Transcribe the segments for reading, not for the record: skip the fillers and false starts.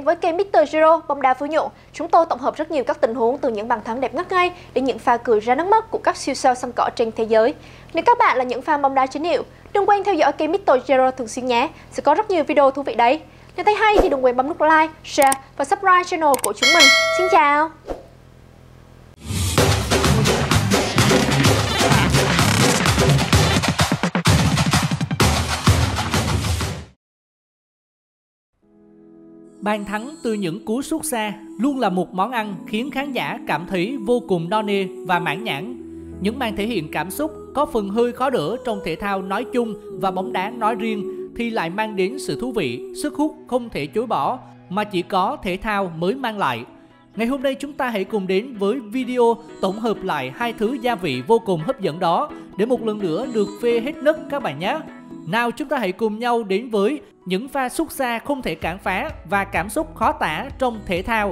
với kênh Mr. Giro bóng đá phú nhuận, chúng tôi tổng hợp rất nhiều các tình huống từ những bàn thắng đẹp ngất ngây đến những pha cười ra nước mắt của các siêu sao sân cỏ trên thế giới. Nếu các bạn là những fan bóng đá chính hiệu, đừng quên theo dõi kênh Mr. Giro thường xuyên nhé, sẽ có rất nhiều video thú vị đấy. Nếu thấy hay thì đừng quên bấm nút like, share và subscribe channel của chúng mình. Xin chào! Bàn thắng từ những cú sút xa luôn là một món ăn khiến khán giả cảm thấy vô cùng no nê và mãn nhãn. Những màn thể hiện cảm xúc có phần hơi khó đỡ trong thể thao nói chung và bóng đá nói riêng thì lại mang đến sự thú vị, sức hút không thể chối bỏ mà chỉ có thể thao mới mang lại. Ngày hôm nay chúng ta hãy cùng đến với video tổng hợp lại hai thứ gia vị vô cùng hấp dẫn đó để một lần nữa được phê hết nấc các bạn nhé. Nào chúng ta hãy cùng nhau đến với những pha sút xa không thể cản phá và cảm xúc khó tả trong thể thao.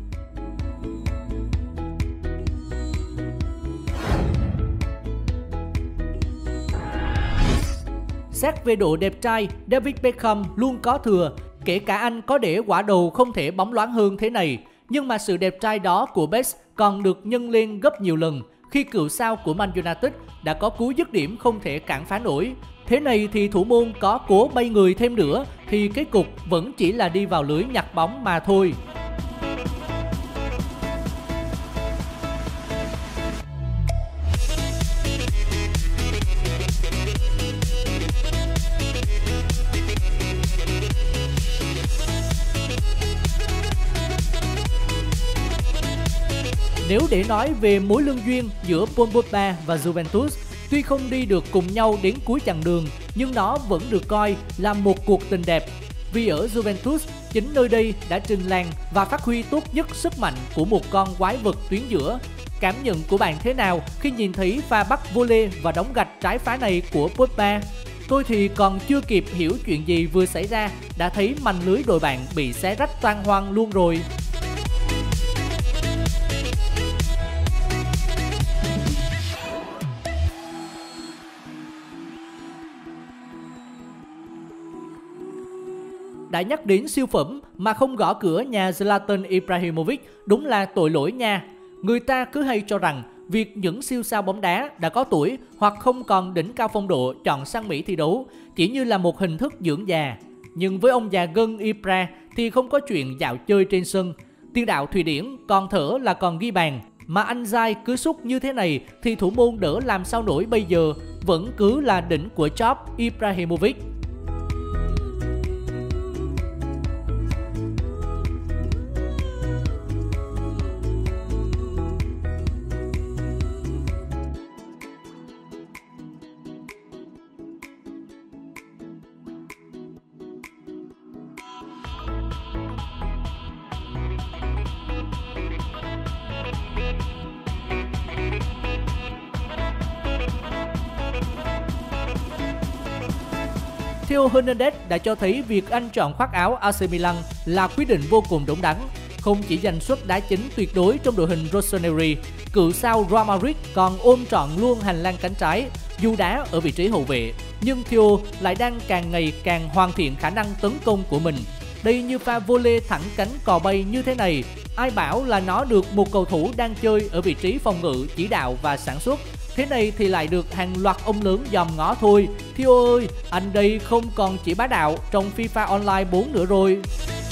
Xét về độ đẹp trai, David Beckham luôn có thừa, kể cả anh có để quả đầu không thể bóng loáng hơn thế này. Nhưng mà sự đẹp trai đó của Beckham còn được nhân lên gấp nhiều lần khi cựu sao của Man United đã có cú dứt điểm không thể cản phá nổi. Thế này thì thủ môn có cố bay người thêm nữa thì kết cục vẫn chỉ là đi vào lưới nhặt bóng mà thôi. Nếu để nói về mối lương duyên giữa Paul Pogba và Juventus, tuy không đi được cùng nhau đến cuối chặng đường, nhưng nó vẫn được coi là một cuộc tình đẹp. Vì ở Juventus, chính nơi đây đã trình làng và phát huy tốt nhất sức mạnh của một con quái vật tuyến giữa. Cảm nhận của bạn thế nào khi nhìn thấy pha bắt volley và đóng gạch trái phá này của Pogba? Tôi thì còn chưa kịp hiểu chuyện gì vừa xảy ra, đã thấy manh lưới đội bạn bị xé rách toang hoang luôn rồi. Đã nhắc đến siêu phẩm mà không gõ cửa nhà Zlatan Ibrahimovic đúng là tội lỗi nha. Người ta cứ hay cho rằng việc những siêu sao bóng đá đã có tuổi hoặc không còn đỉnh cao phong độ chọn sang Mỹ thi đấu chỉ như là một hình thức dưỡng già. Nhưng với ông già gân Ibra thì không có chuyện dạo chơi trên sân. Tiền đạo Thụy Điển còn thở là còn ghi bàn. Mà anh dai cứ sút như thế này thì thủ môn đỡ làm sao nổi bây giờ, vẫn cứ là đỉnh của chóp Ibrahimovic. Theo Hernandez đã cho thấy việc anh chọn khoác áo AC Milan là quyết định vô cùng đúng đắn. Không chỉ giành suất đá chính tuyệt đối trong đội hình Rossoneri, cựu sao Real Madrid còn ôm trọn luôn hành lang cánh trái, dù đá ở vị trí hậu vệ. Nhưng Theo lại đang càng ngày càng hoàn thiện khả năng tấn công của mình. Đây như pha volley thẳng cánh cò bay như thế này, ai bảo là nó được một cầu thủ đang chơi ở vị trí phòng ngự, chỉ đạo và sản xuất. Thế này thì lại được hàng loạt ông lớn dòm ngó thôi. Theo ơi, anh đây không còn chỉ bá đạo trong FIFA Online 4 nữa rồi.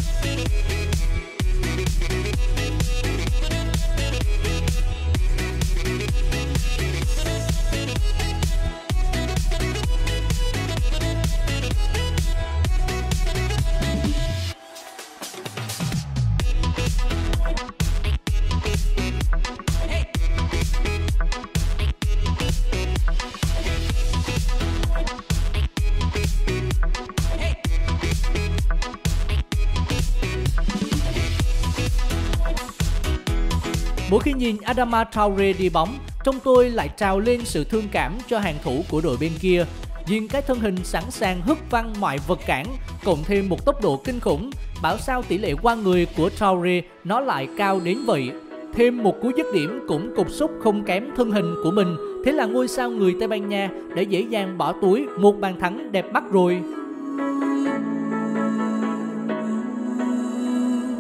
Mỗi khi nhìn Adama Traoré đi bóng, trong tôi lại trào lên sự thương cảm cho hàng thủ của đội bên kia. Nhìn cái thân hình sẵn sàng hất văng mọi vật cản, cộng thêm một tốc độ kinh khủng, bảo sao tỷ lệ qua người của Traoré nó lại cao đến vậy. Thêm một cú dứt điểm cũng cục sút không kém thân hình của mình, thế là ngôi sao người Tây Ban Nha đã dễ dàng bỏ túi một bàn thắng đẹp mắt rồi.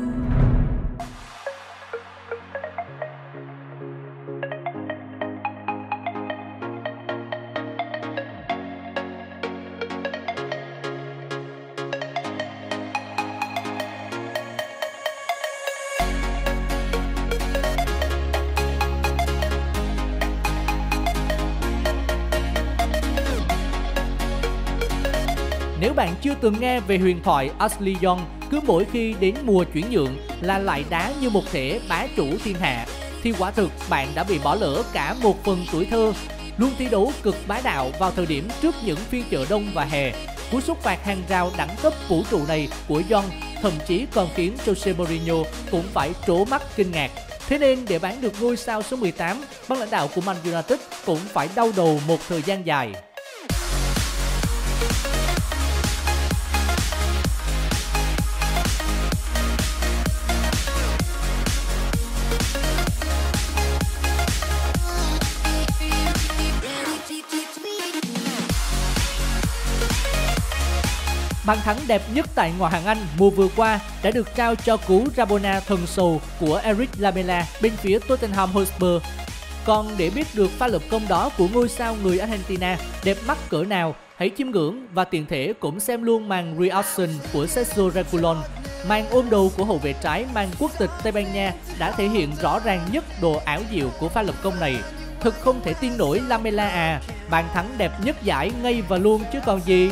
bạn chưa từng nghe về huyền thoại Ashley Young, cứ mỗi khi đến mùa chuyển nhượng là lại đá như một thể bá chủ thiên hạ, thì quả thực bạn đã bị bỏ lỡ cả một phần tuổi thơ. Luôn thi đấu cực bá đạo vào thời điểm trước những phiên chợ đông và hè, cú sút phạt hàng rào đẳng cấp vũ trụ này của Young thậm chí còn khiến Jose Mourinho cũng phải trố mắt kinh ngạc. Thế nên để bán được ngôi sao số 18, ban lãnh đạo của Man United cũng phải đau đầu một thời gian dài. Bàn thắng đẹp nhất tại ngoại hạng Anh mùa vừa qua đã được trao cho cú Rabona thần sầu của Eric Lamela bên phía Tottenham Hotspur. Còn để biết được pha lập công đó của ngôi sao người Argentina đẹp mắt cỡ nào, hãy chiêm ngưỡng và tiện thể cũng xem luôn màn reaction của Sergio Reguilon. Màn ôm đầu của hậu vệ trái mang quốc tịch Tây Ban Nha đã thể hiện rõ ràng nhất độ ảo diệu của pha lập công này. Thực không thể tin nổi Lamela à, bàn thắng đẹp nhất giải ngay và luôn chứ còn gì.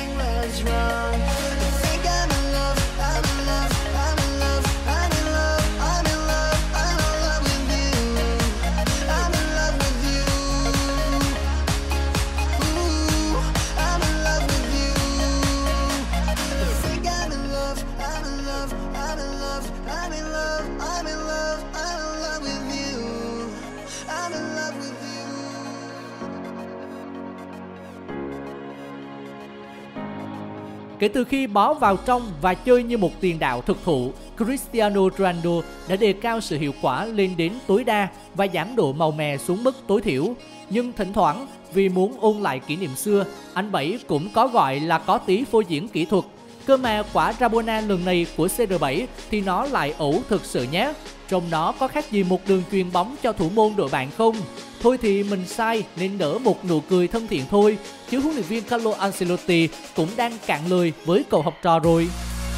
Kể từ khi bó vào trong và chơi như một tiền đạo thực thụ, Cristiano Ronaldo đã đề cao sự hiệu quả lên đến tối đa và giảm độ màu mè xuống mức tối thiểu. Nhưng thỉnh thoảng, vì muốn ôn lại kỷ niệm xưa, anh Bảy cũng có gọi là có tí phô diễn kỹ thuật. Cơ mà quả Rabona lần này của CR7 thì nó lại ẩu thực sự nhé. Trong nó có khác gì một đường chuyền bóng cho thủ môn đội bạn không? Thôi thì mình sai nên nở một nụ cười thân thiện thôi, chứ huấn luyện viên Carlo Ancelotti cũng đang cạn lời với cậu học trò rồi.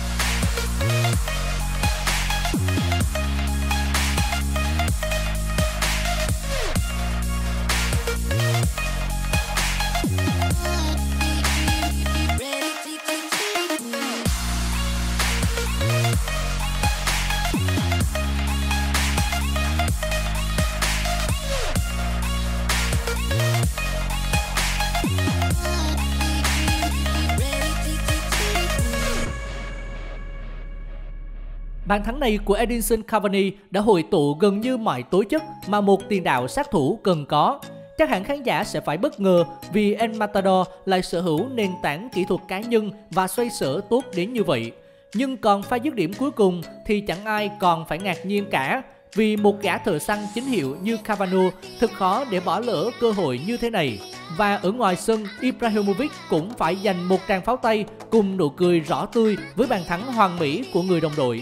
Bàn thắng này của Edinson Cavani đã hội tụ gần như mọi tố chất mà một tiền đạo sát thủ cần có. Chắc hẳn khán giả sẽ phải bất ngờ vì El Matador lại sở hữu nền tảng kỹ thuật cá nhân và xoay sở tốt đến như vậy. Nhưng còn pha dứt điểm cuối cùng thì chẳng ai còn phải ngạc nhiên cả, vì một gã thợ săn chính hiệu như Cavani thật khó để bỏ lỡ cơ hội như thế này. Và ở ngoài sân, Ibrahimovic cũng phải dành một tràng pháo tay cùng nụ cười rõ tươi với bàn thắng hoàn mỹ của người đồng đội.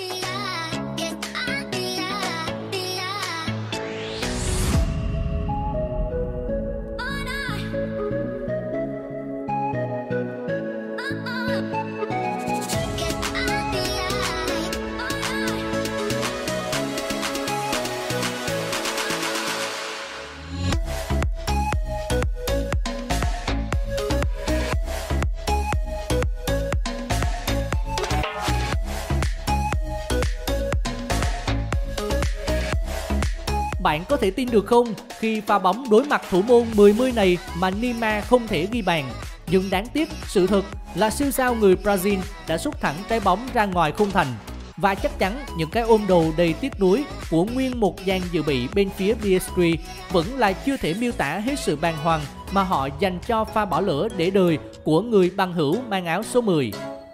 Bạn có thể tin được không khi pha bóng đối mặt thủ môn 10-10 này mà Neymar không thể ghi bàn. Nhưng đáng tiếc, sự thật là siêu sao người Brazil đã sút thẳng trái bóng ra ngoài khung thành. Và chắc chắn những cái ôm đầu đầy tiếc nuối của nguyên một dàn dự bị bên phía PSG vẫn là chưa thể miêu tả hết sự bàng hoàng mà họ dành cho pha bỏ lỡ để đời của người bằng hữu mang áo số 10.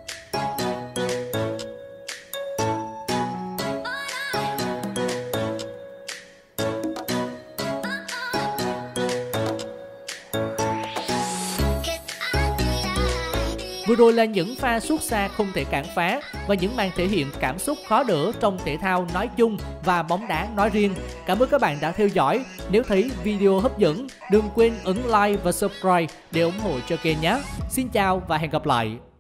Vừa rồi là những pha sút xa không thể cản phá và những màn thể hiện cảm xúc khó đỡ trong thể thao nói chung và bóng đá nói riêng. Cảm ơn các bạn đã theo dõi. Nếu thấy video hấp dẫn, đừng quên ấn like và subscribe để ủng hộ cho kênh nhé. Xin chào và hẹn gặp lại.